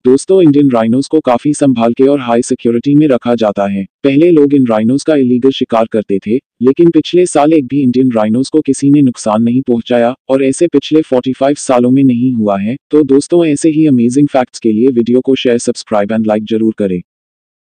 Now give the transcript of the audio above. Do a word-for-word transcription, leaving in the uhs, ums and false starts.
दोस्तों Indian rhinos को काफी संभाल के और हाई सिक्योरिटी में रखा जाता है। पहले लोग इन राइनोस का इलीगल शिकार करते थे, लेकिन पिछले साल एक भी इंडियन राइनोस को किसी ने नुकसान नहीं पहुंचाया और ऐसे पिछले पैंतालीस सालों में नहीं हुआ है। तो दोस्तों ऐसे ही अमेजिंग फैक्ट्स के लिए वीडियो को शेयर, सब्सक्राइब एंड लाइक जरूर करें।